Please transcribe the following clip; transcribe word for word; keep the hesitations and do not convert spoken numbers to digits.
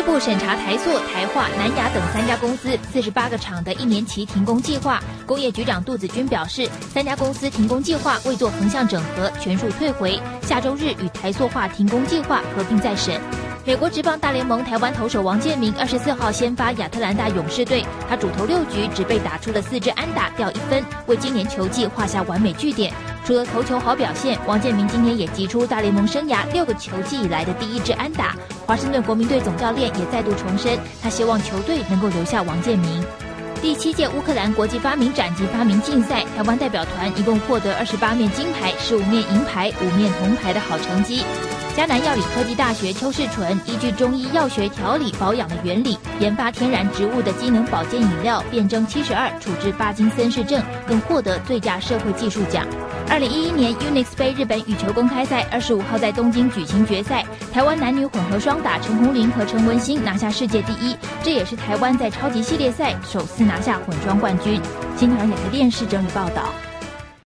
部审查台塑、台化、南亚等三家公司四十八个厂的一年期停工计划。工业局长杜子君表示，三家公司停工计划未做横向整合，全数退回。下周日与台塑化停工计划合并再审。美国职棒大联盟台湾投手王建民二十四号先发亚特兰大勇士队，他主投六局只被打出了四支安打，掉一分，为今年球季画下完美句点。除了投球好表现，王建民今天也击出大联盟生涯六个球季以来的第一支安打。华盛顿国民队总教练也再度重申，他希望球队能够留下王建民。第七届乌克兰国际发明展及发明竞赛，台湾代表团一共获得二十八面金牌、十五面银牌、五面铜牌的好成绩。嘉南药理科技大学邱世纯依据中医药学调理保养的原理，研发天然植物的机能保健饮料辨证七十二，处置帕金森氏症，更获得最佳社会技术奖。二零一一年 Unix 杯日本羽球公开赛二十五号在东京举行决赛，台湾男女混合双打陈宏麟和陈文心拿下世界第一，这也是台湾在超级系列赛首次拿下混双冠军。新唐人亚太电视整理报道。